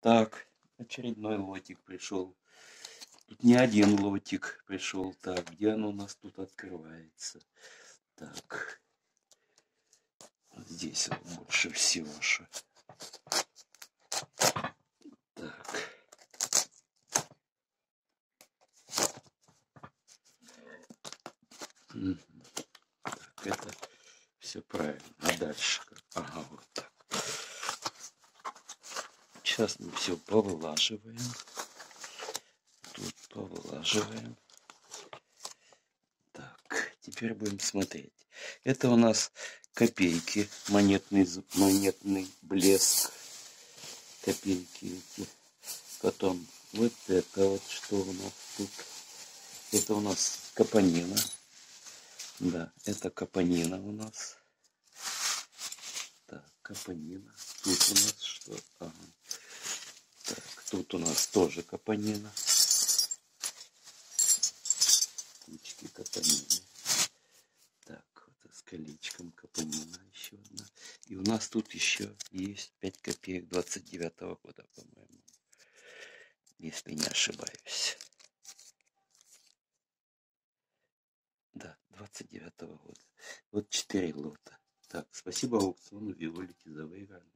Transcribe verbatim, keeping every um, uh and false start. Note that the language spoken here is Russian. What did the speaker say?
Так, очередной лотик пришел. Тут не один лотик пришел. Так, где оно у нас тут открывается? Так, вот здесь вот больше всего. Что. Так. Угу. Так, это все правильно. А дальше? Ага, вот так. Сейчас мы все повылаживаем. Тут повылаживаем. Так, теперь будем смотреть. Это у нас копейки, монетный, монетный блеск. Копейки эти. Потом вот это вот, что у нас тут. Это у нас капонина. Да, это капонина у нас. Так, капонина. Тут у нас что? Ага. Так, тут у нас тоже капонина. Кучки капонины. Так, вот с колечком капонина еще одна. И у нас тут еще есть пять копеек двадцать девятого года, по-моему. Если не ошибаюсь. Да, двадцать девятого года. Вот четыре лота. Так, спасибо аукциону Виолетте за выиграли.